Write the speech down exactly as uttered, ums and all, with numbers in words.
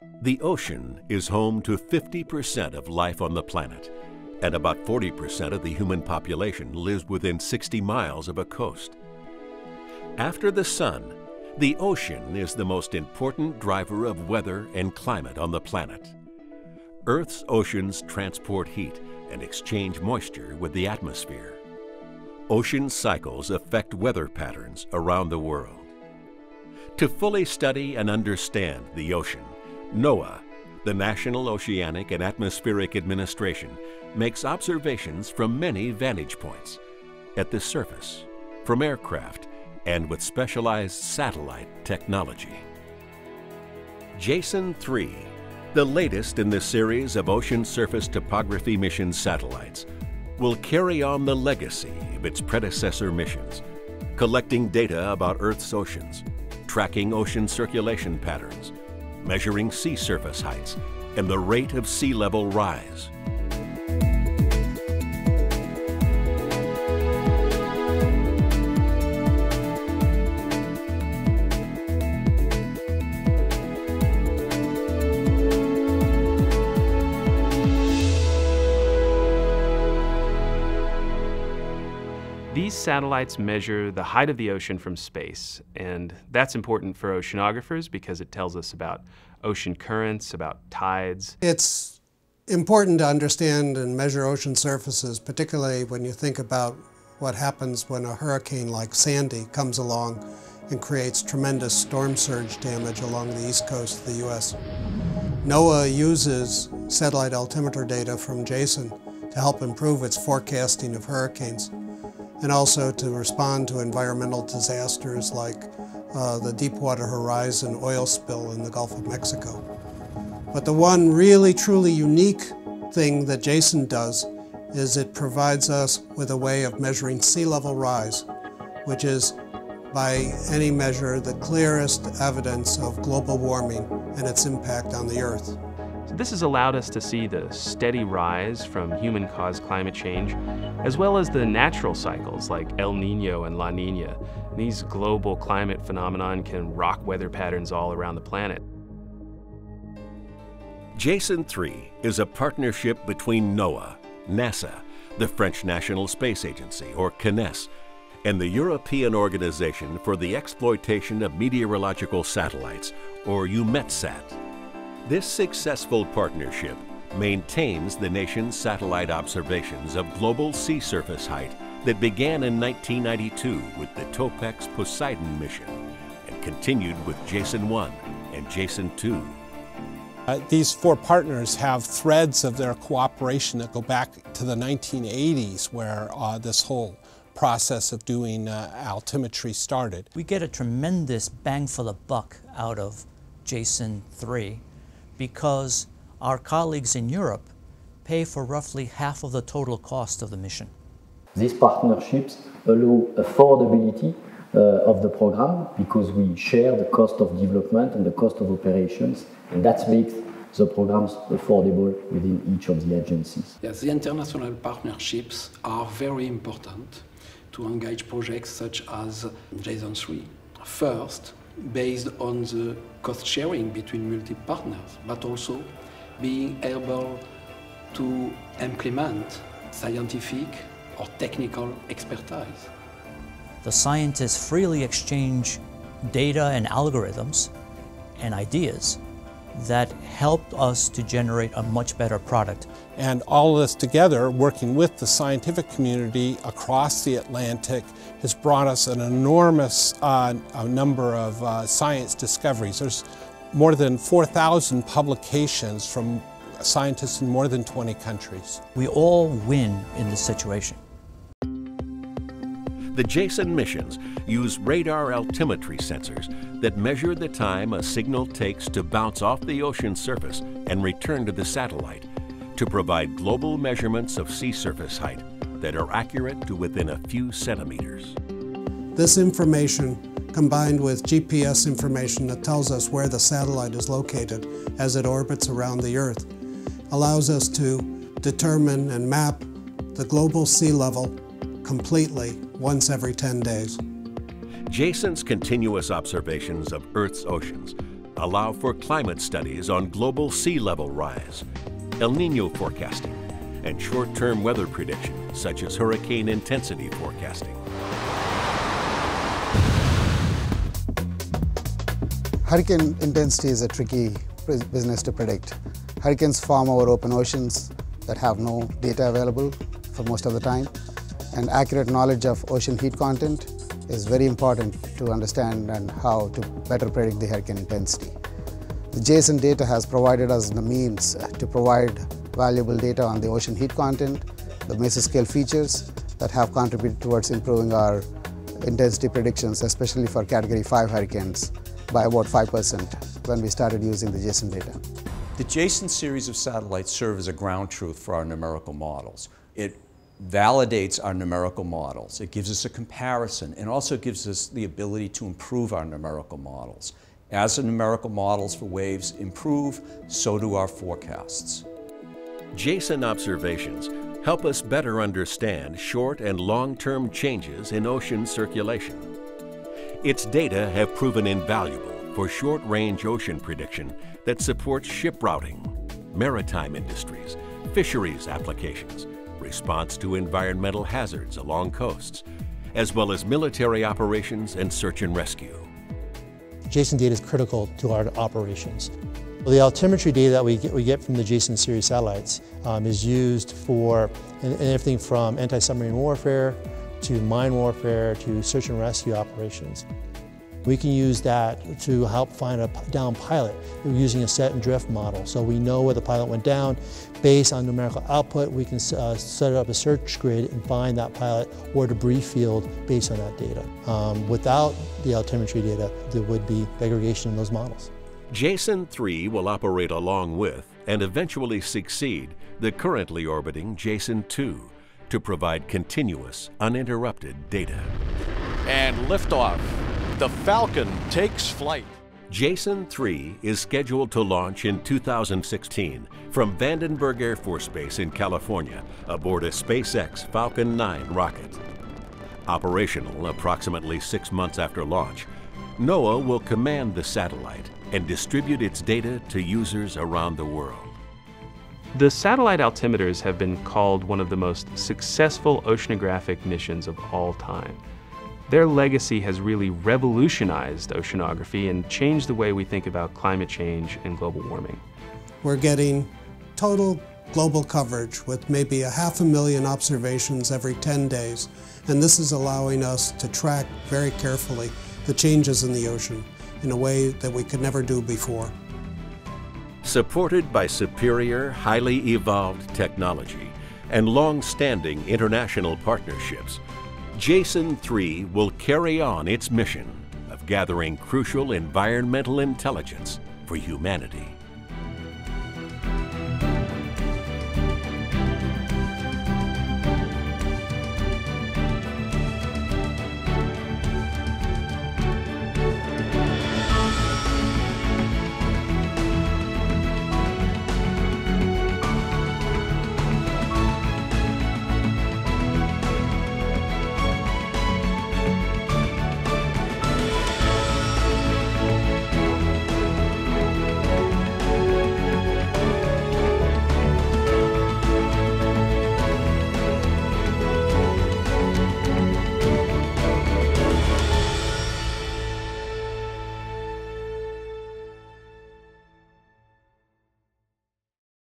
The ocean is home to fifty percent of life on the planet, and about forty percent of the human population lives within sixty miles of a coast. After the sun, the ocean is the most important driver of weather and climate on the planet. Earth's oceans transport heat and exchange moisture with the atmosphere. Ocean cycles affect weather patterns around the world. To fully study and understand the ocean, NOAA, the National Oceanic and Atmospheric Administration, makes observations from many vantage points, at the surface, from aircraft, and with specialized satellite technology. Jason three, the latest in the series of ocean surface topography mission satellites, will carry on the legacy of its predecessor missions, collecting data about Earth's oceans, tracking ocean circulation patterns, measuring sea surface heights, and the rate of sea level rise. These satellites measure the height of the ocean from space, and that's important for oceanographers because it tells us about ocean currents, about tides. It's important to understand and measure ocean surfaces, particularly when you think about what happens when a hurricane like Sandy comes along and creates tremendous storm surge damage along the east coast of the U S NOAA uses satellite altimeter data from Jason to help improve its forecasting of hurricanes, and also to respond to environmental disasters like uh, the Deepwater Horizon oil spill in the Gulf of Mexico. But the one really truly unique thing that Jason does is it provides us with a way of measuring sea level rise, which is, by any measure, the clearest evidence of global warming and its impact on the Earth. So this has allowed us to see the steady rise from human-caused climate change, as well as the natural cycles like El Nino and La Nina. These global climate phenomenon can rock weather patterns all around the planet. Jason three is a partnership between NOAA, NASA, the French National Space Agency, or CNES, and the European Organization for the Exploitation of Meteorological Satellites, or EUMETSAT. This successful partnership maintains the nation's satellite observations of global sea surface height that began in nineteen ninety-two with the TOPEX Poseidon mission and continued with Jason one and Jason two. Uh, these four partners have threads of their cooperation that go back to the nineteen eighties, where uh, this whole process of doing uh, altimetry started. We get a tremendous bang for the buck out of Jason three because our colleagues in Europe pay for roughly half of the total cost of the mission. These partnerships allow affordability uh, of the program because we share the cost of development and the cost of operations, and that makes the programs affordable within each of the agencies. Yes, the international partnerships are very important to engage projects such as Jason three. First, based on the cost sharing between multi-partners, but also being able to implement scientific or technical expertise. The scientists freely exchange data and algorithms and ideas that helped us to generate a much better product. And all of this together, working with the scientific community across the Atlantic, has brought us an enormous uh, a number of uh, science discoveries. There's more than four thousand publications from scientists in more than twenty countries. We all win in this situation. The Jason missions use radar altimetry sensors that measure the time a signal takes to bounce off the ocean surface and return to the satellite to provide global measurements of sea surface height that are accurate to within a few centimeters. This information, combined with G P S information that tells us where the satellite is located as it orbits around the Earth, allows us to determine and map the global sea level completely once every ten days. Jason's continuous observations of Earth's oceans allow for climate studies on global sea level rise, El Nino forecasting, and short-term weather prediction, such as hurricane intensity forecasting. Hurricane intensity is a tricky business to predict. Hurricanes form over open oceans that have no data available for most of the time, and accurate knowledge of ocean heat content is very important to understand and how to better predict the hurricane intensity. The JASON data has provided us the means to provide valuable data on the ocean heat content, the mesoscale features that have contributed towards improving our intensity predictions, especially for Category five hurricanes, by about five percent when we started using the JASON data. The JASON series of satellites serve as a ground truth for our numerical models. It validates our numerical models. It gives us a comparison and also gives us the ability to improve our numerical models. As the numerical models for waves improve, so do our forecasts. JASON observations help us better understand short and long-term changes in ocean circulation. Its data have proven invaluable for short-range ocean prediction that supports ship routing, maritime industries, fisheries applications, response to environmental hazards along coasts, as well as military operations and search and rescue. JASON data is critical to our operations. Well, the altimetry data that we get, we get from the JASON series satellites um, is used for everything from anti-submarine warfare to mine warfare to search and rescue operations. We can use that to help find a down pilot using a set and drift model. So we know where the pilot went down. Based on numerical output, we can uh, set up a search grid and find that pilot or debris field based on that data. Um, without the altimetry data, there would be degradation in those models. JASON three will operate along with and eventually succeed the currently orbiting JASON two to provide continuous, uninterrupted data. And liftoff. The Falcon takes flight. JASON three is scheduled to launch in two thousand sixteen from Vandenberg Air Force Base in California aboard a SpaceX Falcon nine rocket. Operational approximately six months after launch, NOAA will command the satellite and distribute its data to users around the world. The satellite altimeters have been called one of the most successful oceanographic missions of all time. Their legacy has really revolutionized oceanography and changed the way we think about climate change and global warming. We're getting total global coverage with maybe a half a million observations every ten days, and this is allowing us to track very carefully the changes in the ocean in a way that we could never do before. Supported by superior, highly evolved technology and long-standing international partnerships, JASON three will carry on its mission of gathering crucial environmental intelligence for humanity.